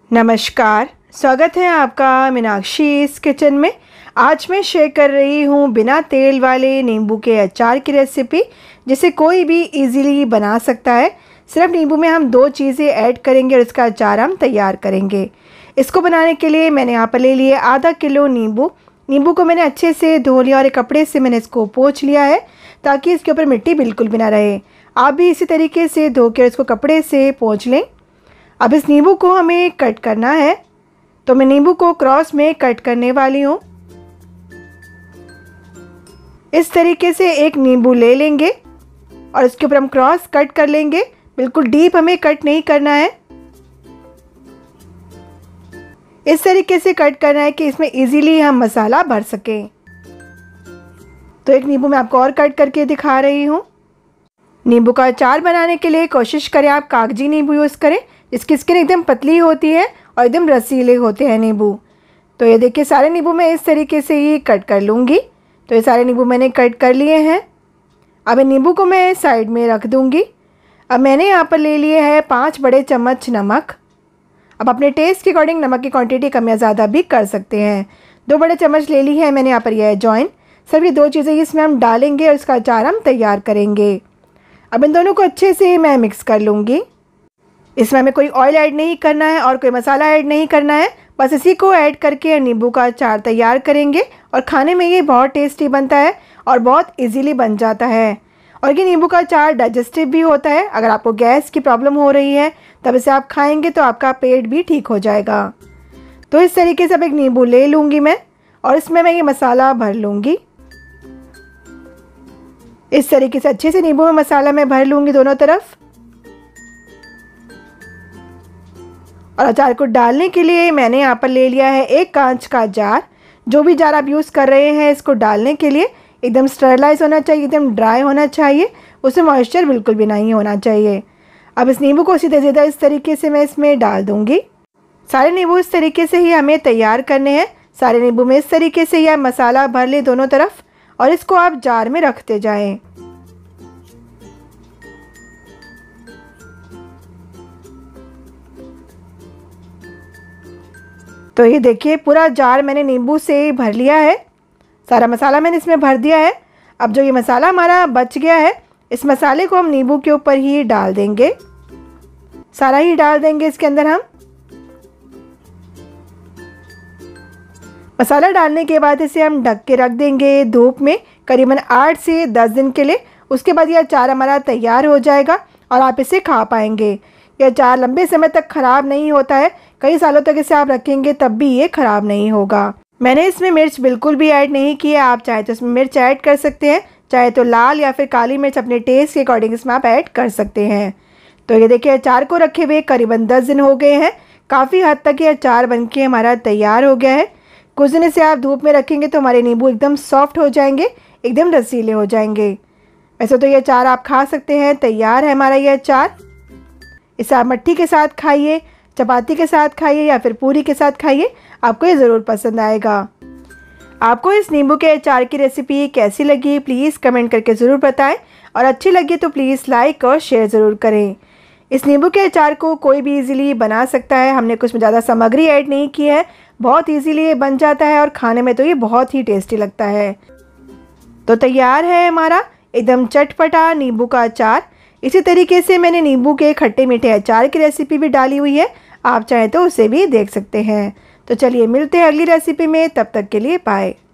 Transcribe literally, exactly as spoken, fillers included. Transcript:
नमस्कार, स्वागत है आपका मीनाक्षीज़ किचन में। आज मैं शेयर कर रही हूँ बिना तेल वाले नींबू के अचार की रेसिपी, जिसे कोई भी इजीली बना सकता है। सिर्फ नींबू में हम दो चीज़ें ऐड करेंगे और इसका अचार हम तैयार करेंगे। इसको बनाने के लिए मैंने यहाँ पर ले लिया आधा किलो नींबू। नींबू को मैंने अच्छे से धो लिया और एक कपड़े से मैंने इसको पोंछ लिया है ताकि इसके ऊपर मिट्टी बिल्कुल भी ना रहे। आप भी इसी तरीके से धो कर इसको कपड़े से पोंछ लें। अब इस नींबू को हमें कट करना है, तो मैं नींबू को क्रॉस में कट करने वाली हूँ। इस तरीके से एक नींबू ले लेंगे और इसके ऊपर हम क्रॉस कट कर लेंगे। बिल्कुल डीप हमें कट नहीं करना है, इस तरीके से कट करना है कि इसमें इजीली हम मसाला भर सकें। तो एक नींबू मैं आपको और कट करके दिखा रही हूँ। नींबू का अचार बनाने के लिए कोशिश करें आप कागजी नींबू यूज़ करें, जिसकी स्किन एकदम पतली होती है और एकदम रसीले होते हैं नींबू। तो ये देखिए सारे नींबू मैं इस तरीके से ही कट कर लूँगी। तो ये सारे नींबू मैंने कट कर लिए हैं। अब इन नींबू को मैं साइड में रख दूँगी। अब मैंने यहाँ पर ले लिए है पाँच बड़े चम्मच नमक। अब अपने टेस्ट के अकॉर्डिंग नमक की क्वांटिटी कम या ज़्यादा भी कर सकते हैं। दो बड़े चम्मच ले ली है मैंने यहाँ पर यह अजवाइन। सभी दो चीज़ें इसमें हम डालेंगे और इसका अचार हम तैयार करेंगे। अब इन दोनों को अच्छे से मैं मिक्स कर लूँगी। इसमें हमें कोई ऑयल ऐड नहीं करना है और कोई मसाला ऐड नहीं करना है, बस इसी को ऐड करके नींबू का अचार तैयार करेंगे। और खाने में ये बहुत टेस्टी बनता है और बहुत इजीली बन जाता है। और ये नींबू का अचार डाइजेस्टिव भी होता है। अगर आपको गैस की प्रॉब्लम हो रही है तब इसे आप खाएंगे तो आपका पेट भी ठीक हो जाएगा। तो इस तरीके से अब एक नींबू ले लूँगी मैं और इसमें मैं ये मसाला भर लूँगी। इस तरीके से अच्छे से नींबू में मसाला मैं भर लूँगी दोनों तरफ। और अचार को डालने के लिए मैंने यहाँ पर ले लिया है एक कांच का जार। जो भी जार आप यूज़ कर रहे हैं इसको डालने के लिए एकदम स्टरलाइज होना चाहिए, एकदम ड्राई होना चाहिए, उसमें मॉइस्चर बिल्कुल भी नहीं होना चाहिए। अब इस नींबू को सीधे सीधा इस तरीके से मैं इसमें डाल दूँगी। सारे नींबू इस तरीके से ही हमें तैयार करने हैं। सारे नींबू में इस तरीके से ही आप मसाला भर लें दोनों तरफ और इसको आप जार में रखते जाएँ। तो ये देखिए पूरा जार मैंने नींबू से भर लिया है। सारा मसाला मैंने इसमें भर दिया है। अब जो ये मसाला हमारा बच गया है, इस मसाले को हम नींबू के ऊपर ही डाल देंगे। सारा ही डाल देंगे इसके अंदर हम। मसाला डालने के बाद इसे हम ढक के रख देंगे धूप में करीबन आठ से दस दिन के लिए। उसके बाद ये अचार हमारा तैयार हो जाएगा और आप इसे खा पाएंगे। ये अचार लंबे समय तक ख़राब नहीं होता है। कई सालों तक इसे आप रखेंगे तब भी ये ख़राब नहीं होगा। मैंने इसमें मिर्च बिल्कुल भी ऐड नहीं की है। आप चाहे तो इसमें मिर्च ऐड कर सकते हैं, चाहे तो लाल या फिर काली मिर्च अपने टेस्ट के अकॉर्डिंग इसमें आप ऐड कर सकते हैं। तो ये देखिए अचार को रखे हुए करीबन दस दिन हो गए हैं। काफ़ी हद तक ये अचार बनके हमारा तैयार हो गया है। कुछ दिन इसे आप धूप में रखेंगे तो हमारे नींबू एकदम सॉफ्ट हो जाएंगे, एकदम रसीले हो जाएंगे। वैसे तो ये अचार आप खा सकते हैं। तैयार है हमारा ये अचार। इसे आप मट्ठी के साथ खाइए, चपाती के साथ खाइए या फिर पूरी के साथ खाइए, आपको ये ज़रूर पसंद आएगा। आपको इस नींबू के अचार की रेसिपी कैसी लगी प्लीज़ कमेंट करके ज़रूर बताएं और अच्छी लगी तो प्लीज़ लाइक और शेयर ज़रूर करें। इस नींबू के अचार को कोई भी इजीली बना सकता है। हमने कुछ में ज़्यादा सामग्री ऐड नहीं की है, बहुत ईजीली ये बन जाता है और खाने में तो ये बहुत ही टेस्टी लगता है। तो तैयार है हमारा एकदम चटपटा नींबू का अचार। इसी तरीके से मैंने नींबू के खट्टे मीठे अचार की रेसिपी भी डाली हुई है, आप चाहें तो उसे भी देख सकते हैं। तो चलिए मिलते हैं अगली रेसिपी में, तब तक के लिए बाय।